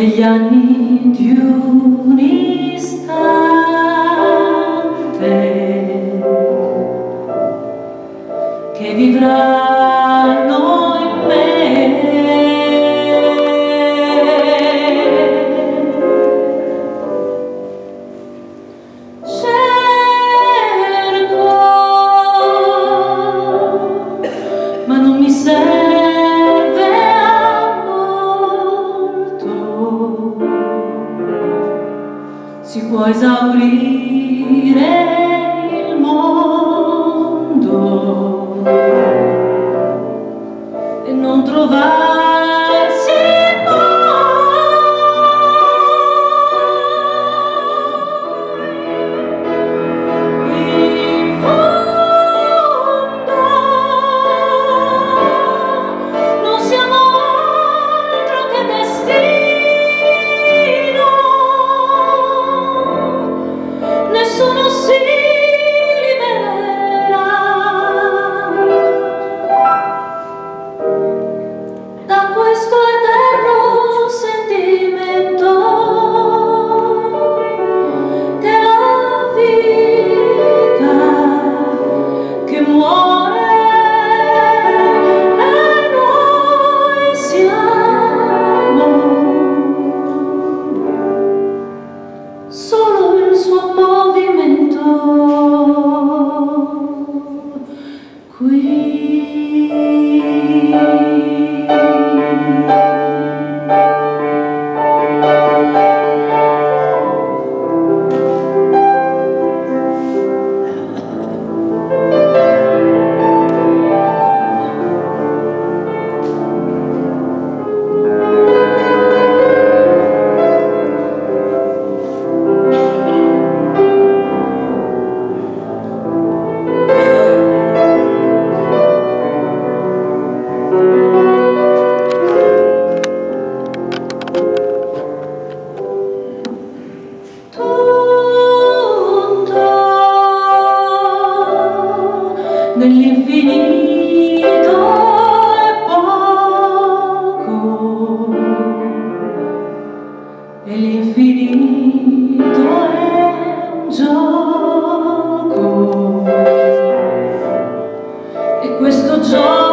gli anni di un istante che vivranno in me. Cerco, ma non mi serve a molto. Si può esaurire il mondo e non trovarsi poi in fondo. Non siamo altro che destino, nessuno si libera da questo eterno sentimento che la vita che muore e noi siamo solo il suo movimento qui. Nell'infinito è poco e l'infinito è un gioco e questo gioco